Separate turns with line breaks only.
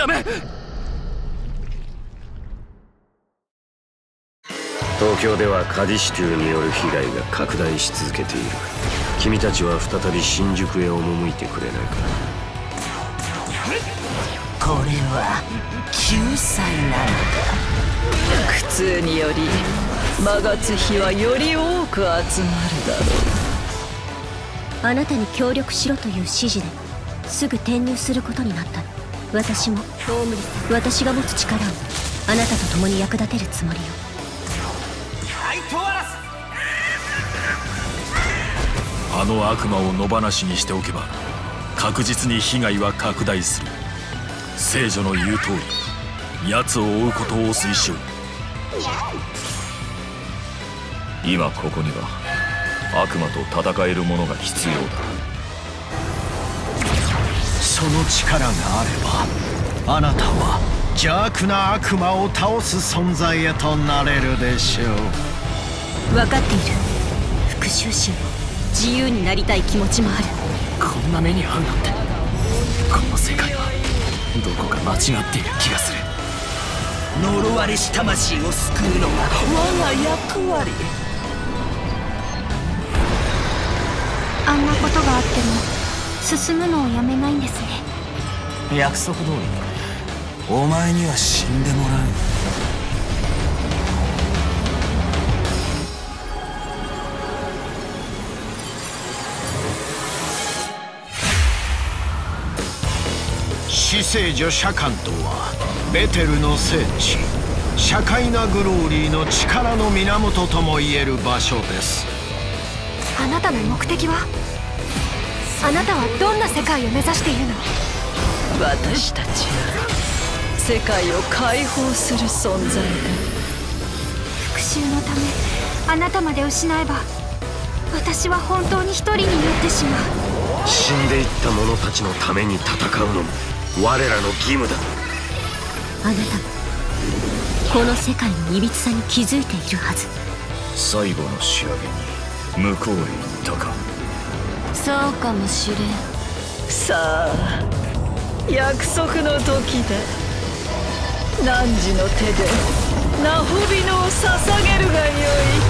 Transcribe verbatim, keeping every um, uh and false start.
やめ。
東京ではカディシテュによる被害が拡大し続けている。君たちは再び新宿へ赴いてくれないか。
これは救済なのだ。
苦痛により魔月日はより多く集まるだろ
う。あなたに協力しろという指示ですぐ転入することになったの。私も私が持つ力をあなたと共に役立てるつもりよ。
あの悪魔を野放しにしておけば確実に被害は拡大する。聖女の言う通り奴を追うことを推奨。
今ここには悪魔と戦える者が必要だ。
その力があればあなたは邪悪な悪魔を倒す存在へとなれるでしょう。
分かっている。復讐心も自由になりたい気持ちもある。
こんな目に遭うなんて。この世界はどこか間違っている気がする。
呪われし魂を救うのが我が役割。
あんなことがあっても進むのをやめないんですね。
約束通りお前には死んでもらう。
死聖女シャカンとはベテルの聖地、シャカイナグローリーの力の源ともいえる場所です。
あなたの目的は？あなたはどんな世界を目指しているの？
私たちは世界を解放する存在だ。
復讐のためあなたまで失えば私は本当に一人になってしまう。
死んでいった者たちのために戦うのも我らの義務だ。
あなたもこの世界の歪さに気づいているはず。
最後の仕上げに向こうへ行ったか。
そうかもしれん。
さあ約束の時だ。汝の手でナホビノを捧げるがよい。